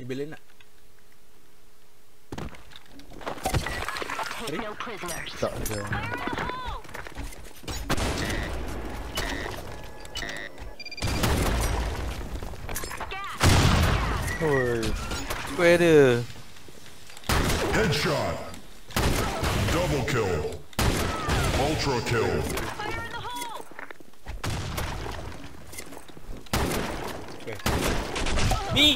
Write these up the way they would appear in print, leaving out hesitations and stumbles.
Ni bila nak? Take no prisoners. Tak ada. Oi. Square dia. Headshot. Double kill. Ultra kill. Okay. Ni.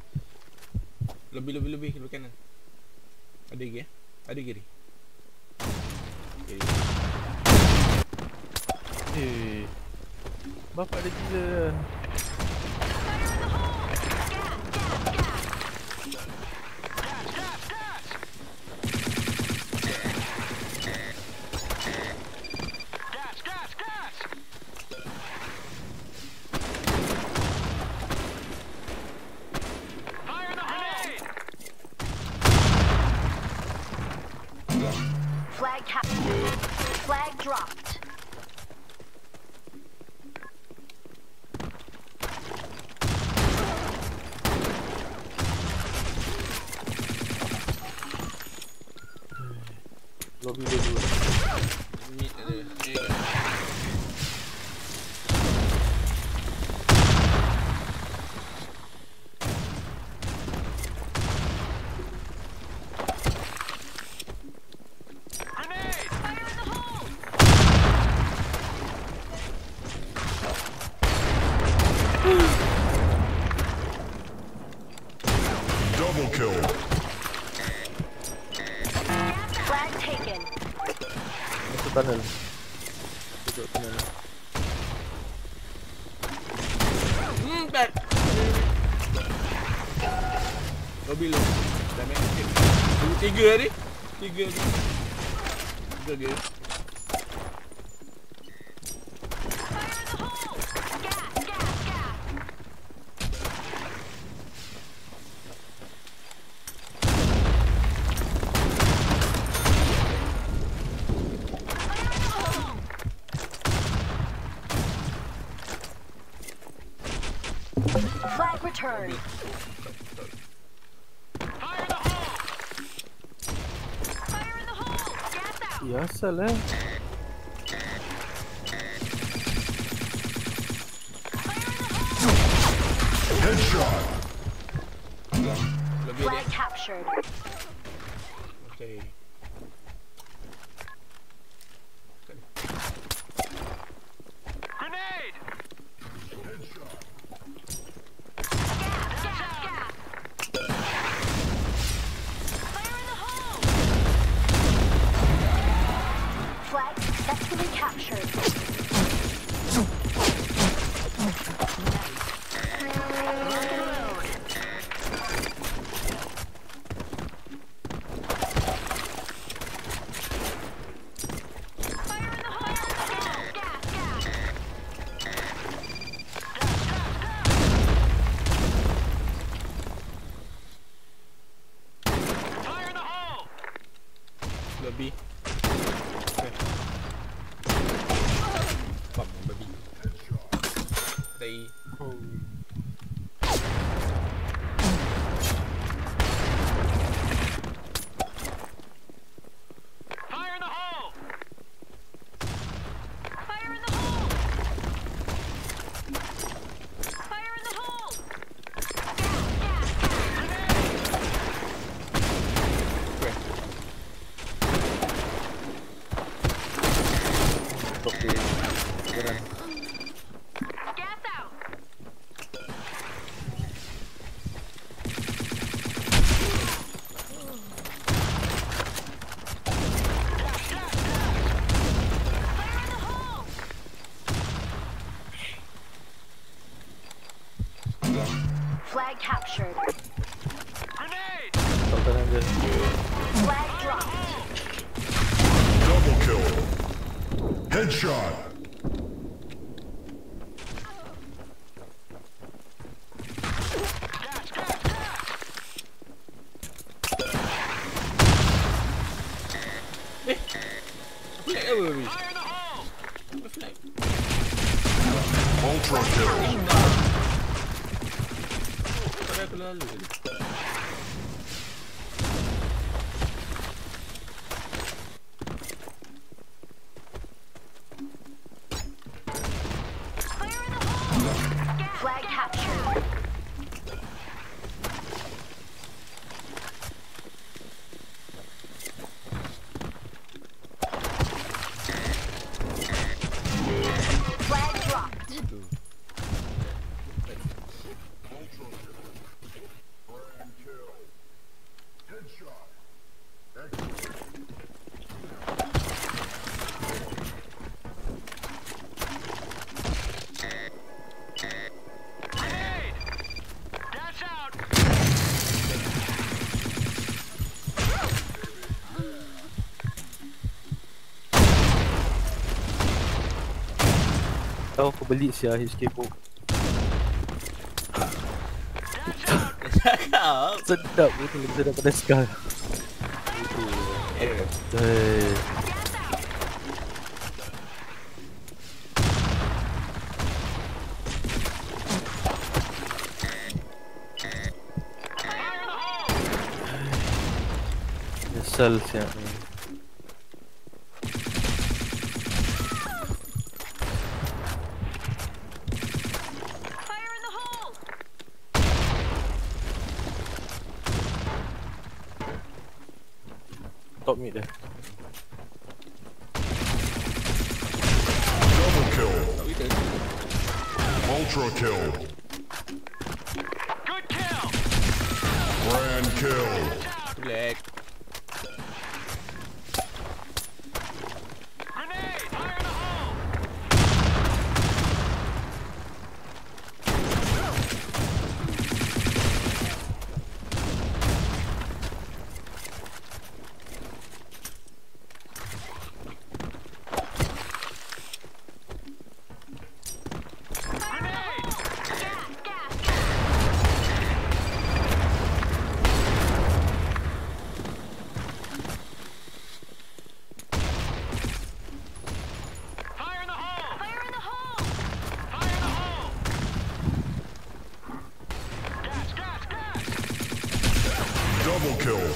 Lebih kanan. Ada lagi ya? Ada kiri. Okay. Bapak dia gila. Flag captured. Flag dropped. Lobby dia dulu. Mid ada. Double kill. Flag taken. Masuk tunnel. Duduk tunnel. Back. Lobby lu. Dah main sikit. 3 ni. 3 ni. 3 dia. Flag returned. Fire in the hole! Fire in the hole! Gas out! Ya asal eh. Headshot. Lobby Flag dia. captured. Okay. Grenade! Headshot. Fire in the hole! Flag successfully captured. Lobby. Okay. Fuck, babi. Dari. Fire in the hole! Fire in the hole! Fire in the hole! Top dia. Jalan. Gas out! Fire in the hole! Flag captured. Grenade! Top kanan dia. Flag dropped. Double kill. Headshot. Flag apa babi? Apa flag? Ultra kill. Tak ada aku lalu tadi. Tahu aku beli sia HK Book. Cakap. Sedap itu lebih sedap pada Scar. Itu. Nyesal siap ni. Fire in the hole! Top mid dah. Double kill. Tak kita. Ultra kill. Good kill! Grand kill. Black. Grenade! Fire in the hole! Grenade! Gas! Fire in the hole! Fire in the hole! Fire in the hole! Gas! Double kill.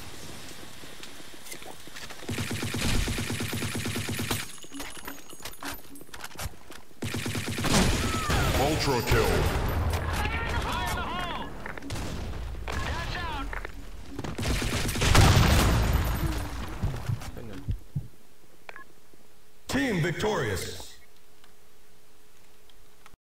Ultra kill. Fire in the hole! Dash out! Tengah. Team victorious.